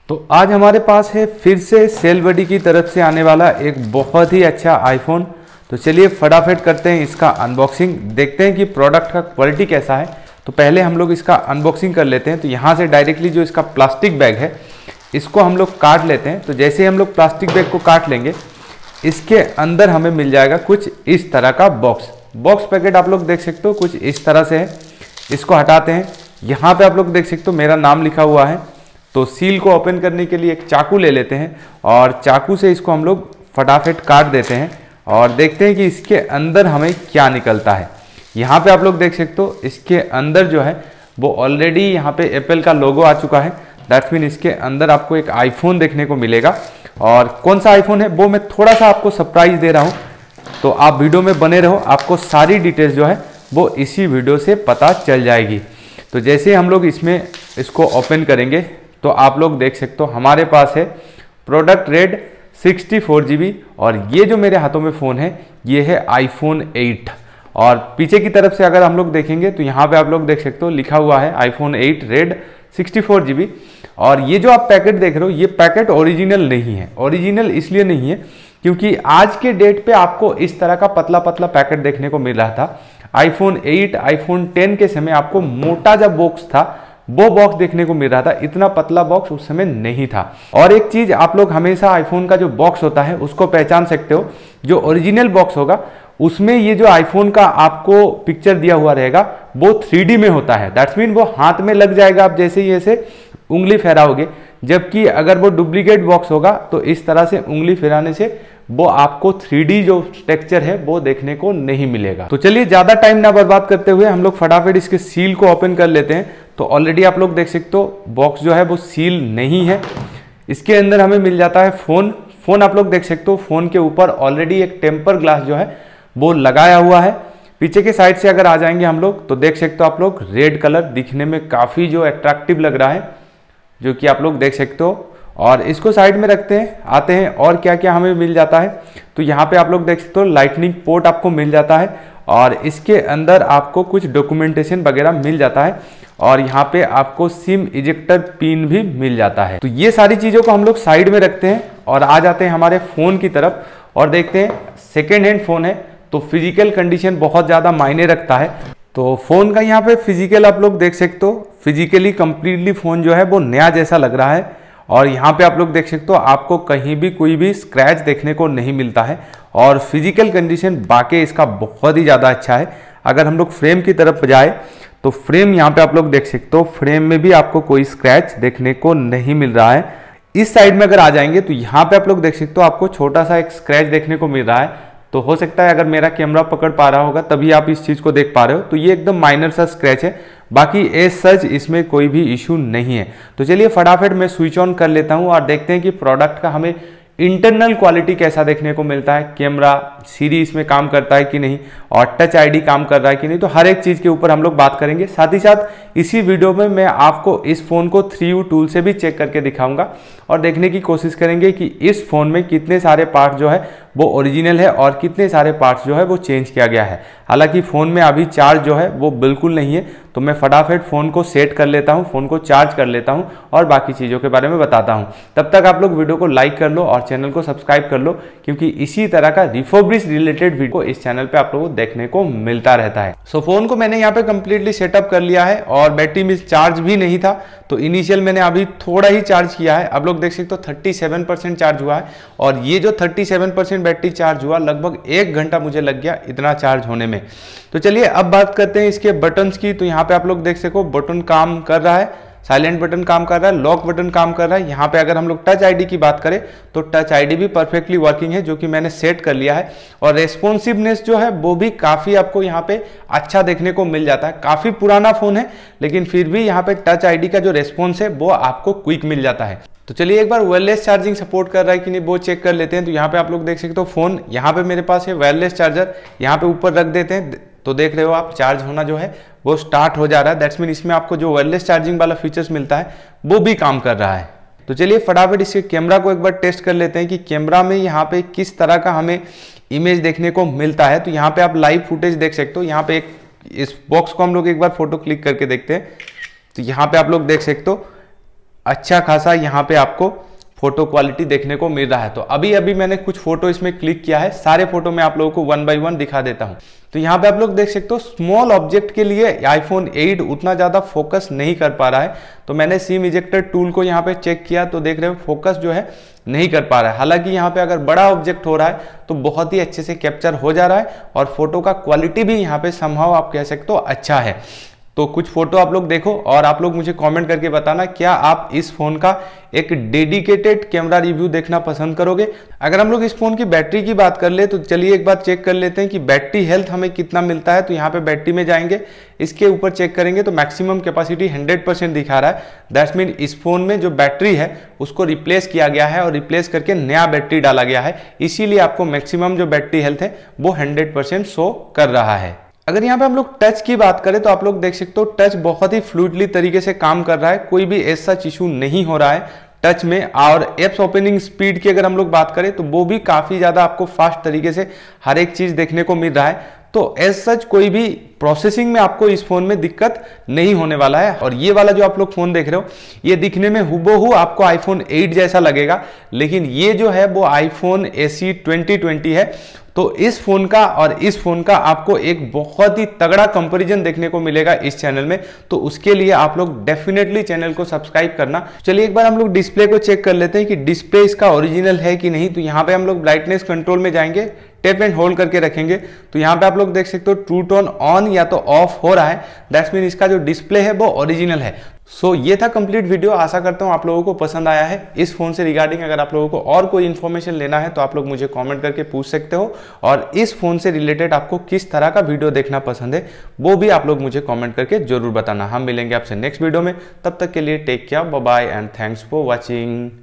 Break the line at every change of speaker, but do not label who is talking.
तो आज हमारे पास है फिर से सेलबडी की तरफ से आने वाला एक बहुत ही अच्छा आईफोन। तो चलिए फटाफट करते हैं इसका अनबॉक्सिंग, देखते हैं कि प्रोडक्ट का क्वालिटी कैसा है। तो पहले हम लोग इसका अनबॉक्सिंग कर लेते हैं। तो यहाँ से डायरेक्टली जो इसका प्लास्टिक बैग है इसको हम लोग काट लेते हैं। तो जैसे ही हम लोग प्लास्टिक बैग को काट लेंगे, इसके अंदर हमें मिल जाएगा कुछ इस तरह का बॉक्स पैकेट। आप लोग देख सकते हो कुछ इस तरह से है। इसको हटाते हैं। यहाँ पे आप लोग देख सकते हो मेरा नाम लिखा हुआ है। तो सील को ओपन करने के लिए एक चाकू ले लेते हैं और चाकू से इसको हम लोग फटाफट काट देते हैं और देखते हैं कि इसके अंदर हमें क्या निकलता है। यहाँ पे आप लोग देख सकते हो इसके अंदर जो है वो ऑलरेडी यहाँ पे एप्पल का लोगो आ चुका है। दैट्स मीन इसके अंदर आपको एक आईफोन देखने को मिलेगा और कौन सा आईफोन है वो मैं थोड़ा सा आपको सरप्राइज दे रहा हूँ। तो आप वीडियो में बने रहो, आपको सारी डिटेल्स जो है वो इसी वीडियो से पता चल जाएगी। तो जैसे हम लोग इसको ओपन करेंगे तो आप लोग देख सकते हो हमारे पास है प्रोडक्ट रेड 64 GB और ये जो मेरे हाथों में फ़ोन है ये है iPhone 8। और पीछे की तरफ से अगर हम लोग देखेंगे तो यहाँ पे आप लोग देख सकते हो लिखा हुआ है iPhone 8 रेड 64 GB। और ये जो आप पैकेट देख रहे हो ये पैकेट ओरिजिनल नहीं है। ओरिजिनल इसलिए नहीं है क्योंकि आज के डेट पे आपको इस तरह का पतला पतला पैकेट देखने को मिल रहा था। iPhone 8 iPhone 10 के समय आपको मोटा जब बॉक्स था वो बॉक्स देखने को मिल रहा था, इतना पतला बॉक्स उस समय नहीं था। और एक चीज आप लोग हमेशा आईफोन का जो बॉक्स होता है उसको पहचान सकते हो, जो ओरिजिनल बॉक्स होगा उसमें ये जो आईफोन का आपको पिक्चर दिया हुआ रहेगा वो 3D में होता है। दैट्स मीन वो हाथ में लग जाएगा आप जैसे ही ऐसे उंगली फहराओगे। जबकि अगर वो डुप्लीकेट बॉक्स होगा तो इस तरह से उंगली फिराने से वो आपको 3D जो टेक्सचर है वो देखने को नहीं मिलेगा। तो चलिए ज्यादा टाइम ना बर्बाद करते हुए हम लोग फटाफट इसके सील को ओपन कर लेते हैं। तो ऑलरेडी आप लोग देख सकते हो बॉक्स जो है वो सील नहीं है। इसके अंदर हमें मिल जाता है फोन आप लोग देख सकते हो फोन के ऊपर ऑलरेडी एक टेम्पर ग्लास जो है वो लगाया हुआ है। पीछे के साइड से अगर आ जाएंगे हम लोग तो देख सकते हो आप लोग रेड कलर दिखने में काफी जो अट्रैक्टिव लग रहा है, जो कि आप लोग देख सकते हो। और इसको साइड में रखते हैं, आते हैं और क्या क्या हमें मिल जाता है। तो यहाँ पे आप लोग देख सकते हो लाइटनिंग पोर्ट आपको मिल जाता है और इसके अंदर आपको कुछ डॉक्यूमेंटेशन वगैरह मिल जाता है और यहाँ पे आपको सिम इजेक्टर पिन भी मिल जाता है। तो ये सारी चीज़ों को हम लोग साइड में रखते हैं और आ जाते हैं हमारे फ़ोन की तरफ और देखते हैं सेकेंड हैंड फ़ोन है तो फिजिकल कंडीशन बहुत ज़्यादा मायने रखता है। तो फ़ोन का यहाँ पे फिजिकल आप लोग देख सकते हो, फिजिकली कंप्लीटली फ़ोन जो है वो नया जैसा लग रहा है। और यहाँ पे आप लोग देख सकते हो आपको कहीं भी कोई भी स्क्रैच देखने को नहीं मिलता है और फिजिकल कंडीशन बाकी इसका बहुत ही ज़्यादा अच्छा है। अगर हम लोग फ्रेम की तरफ जाए तो फ्रेम यहाँ पे आप लोग देख सकते हो फ्रेम में भी आपको कोई स्क्रैच देखने को नहीं मिल रहा है। इस साइड में अगर आ जाएंगे तो यहाँ पे आप लोग देख सकते हो आपको छोटा सा एक स्क्रैच देखने को मिल रहा है। तो हो सकता है अगर मेरा कैमरा पकड़ पा रहा होगा तभी आप इस चीज़ को देख पा रहे हो। तो ये एकदम माइनर सा स्क्रैच है, बाकी एज सच इसमें कोई भी इशू नहीं है। तो चलिए फटाफट मैं स्विच ऑन कर लेता हूँ और देखते हैं कि प्रोडक्ट का हमें इंटरनल क्वालिटी कैसा देखने को मिलता है। कैमरा सीरी इसमें काम करता है कि नहीं और टच आईडी काम कर रहा है कि नहीं, तो हर एक चीज़ के ऊपर हम लोग बात करेंगे। साथ ही साथ इसी वीडियो में मैं आपको इस फ़ोन को 3U टूल से भी चेक करके दिखाऊंगा और देखने की कोशिश करेंगे कि इस फ़ोन में कितने सारे पार्ट जो है वो ओरिजिनल है और कितने सारे पार्ट्स जो है वो चेंज किया गया है। हालांकि फ़ोन में अभी चार्ज जो है वो बिल्कुल नहीं है, तो मैं फटाफट फ़ोन को सेट कर लेता हूँ, फ़ोन को चार्ज कर लेता हूँ और बाकी चीज़ों के बारे में बताता हूँ। तब तक आप लोग वीडियो को लाइक कर लो और चैनल को सब्सक्राइब कर लो, क्योंकि इसी तरह का रिफर्बिश रिलेटेड वीडियो इस चैनल पे आप लोगों को देखने को मिलता रहता है। सो फ़ोन को मैंने यहाँ पे कंप्लीटली सेटअप कर लिया है और बैटरी में चार्ज भी नहीं था, तो इनिशियल मैंने अभी थोड़ा ही चार्ज किया है। आप लोग देख सकते हो 37% चार्ज हुआ है और ये जो 37% बैटरी चार्ज हुआ लगभग 1 घंटा मुझे लग गया इतना चार्ज होने में। तो चलिए अब बात करते हैं इसके बटन्स की। तो यहाँ पे आप लोग देख सको बटन काम कर रहा है, साइलेंट बटन काम कर रहा है, लॉक बटन काम कर रहा है। यहाँ पे अगर हम लोग टच आईडी की बात करें तो टच आईडी भी परफेक्टली वर्किंग है, जो कि मैंने सेट कर लिया है। और रेस्पॉन्सिवनेस जो है वो भी काफ़ी आपको यहाँ पे अच्छा देखने को मिल जाता है। काफ़ी पुराना फ़ोन है लेकिन फिर भी यहाँ पे टच आईडी का जो रेस्पॉन्स है वो आपको क्विक मिल जाता है। तो चलिए एक बार वायरलेस चार्जिंग सपोर्ट कर रहा है कि नहीं वो चेक कर लेते हैं। तो यहाँ पे आप लोग देख सकते हो फ़ोन यहाँ पे मेरे पास है वायरलेस चार्जर, यहाँ पे ऊपर रख देते हैं तो देख रहे हो आप चार्ज होना जो है वो स्टार्ट हो जा रहा है। दैट्स मीन इसमें आपको जो वायरलेस चार्जिंग वाला फीचर्स मिलता है वो भी काम कर रहा है। तो चलिए फटाफट इसके कैमरा को एक बार टेस्ट कर लेते हैं कि कैमरा में यहाँ पे किस तरह का हमें इमेज देखने को मिलता है। तो यहाँ पे आप लाइव फुटेज देख सकते हो। यहाँ पे इस बॉक्स को हम लोग एक बार फोटो क्लिक करके देखते हैं। तो यहाँ पे आप लोग देख सकते हो अच्छा खासा यहाँ पे आपको फोटो क्वालिटी देखने को मिल रहा है। तो अभी मैंने कुछ फोटो इसमें क्लिक किया है, सारे फोटो मैं आप लोगों को 1 बाय 1 दिखा देता हूं। तो यहाँ पे आप लोग देख सकते हो स्मॉल ऑब्जेक्ट के लिए आईफोन 8 उतना ज़्यादा फोकस नहीं कर पा रहा है। तो मैंने सीम इजेक्टर टूल को यहाँ पे चेक किया तो देख रहे हो फोकस जो है नहीं कर पा रहा है। हालांकि यहाँ पे अगर बड़ा ऑब्जेक्ट हो रहा है तो बहुत ही अच्छे से कैप्चर हो जा रहा है और फोटो का क्वालिटी भी यहाँ पे समहाउ आप कह सकते हो अच्छा है। तो कुछ फोटो आप लोग देखो और आप लोग मुझे कमेंट करके बताना क्या आप इस फोन का एक डेडिकेटेड कैमरा रिव्यू देखना पसंद करोगे। अगर हम लोग इस फोन की बैटरी की बात कर ले तो चलिए एक बार चेक कर लेते हैं कि बैटरी हेल्थ हमें कितना मिलता है। तो यहाँ पे बैटरी में जाएंगे, इसके ऊपर चेक करेंगे तो मैक्सिमम कैपेसिटी 100% दिखा रहा है। दैट्स मीन इस फोन में जो बैटरी है उसको रिप्लेस किया गया है और रिप्लेस करके नया बैटरी डाला गया है, इसीलिए आपको मैक्सिमम जो बैटरी हेल्थ है वो 100% शो कर रहा है। अगर यहाँ पे हम लोग टच की बात करें तो आप लोग देख सकते हो टच बहुत ही फ्लूइडली तरीके से काम कर रहा है, कोई भी ऐसा इशू नहीं हो रहा है टच में। और एप्स ओपनिंग स्पीड की अगर हम लोग बात करें तो वो भी काफ़ी ज़्यादा आपको फास्ट तरीके से हर एक चीज़ देखने को मिल रहा है। तो एज सच कोई भी प्रोसेसिंग में आपको इस फोन में दिक्कत नहीं होने वाला है। और ये वाला जो आप लोग फोन देख रहे हो ये दिखने में हुबहू आपको आईफोन 8 जैसा लगेगा, लेकिन ये जो है वो आईफोन SE 2020 है। तो इस फोन का और इस फोन का आपको एक बहुत ही तगड़ा कंपैरिजन देखने को मिलेगा इस चैनल में। तो उसके लिए आप लोग डेफिनेटली चैनल को सब्सक्राइब करना। चलिए एक बार हम लोग डिस्प्ले को चेक कर लेते हैं कि डिस्प्ले इसका ओरिजिनल है कि नहीं। तो यहाँ पे हम लोग ब्राइटनेस कंट्रोल में जाएंगे, टैप एंड होल्ड करके रखेंगे तो यहाँ पे आप लोग देख सकते हो ट्रू टोन ऑन या तो ऑफ हो रहा है। दैट्स मीन इसका जो डिस्प्ले है वो ओरिजिनल है। सो ये था कंप्लीट वीडियो। आशा करता हूँ आप लोगों को पसंद आया है इस फोन से रिगार्डिंग। अगर आप लोगों को और कोई इन्फॉर्मेशन लेना है तो आप लोग मुझे कमेंट करके पूछ सकते हो, और इस फोन से रिलेटेड आपको किस तरह का वीडियो देखना पसंद है वो भी आप लोग मुझे कमेंट करके जरूर बताना। हम मिलेंगे आपसे नेक्स्ट वीडियो में, तब तक के लिए take care, bye bye and thanks for watching.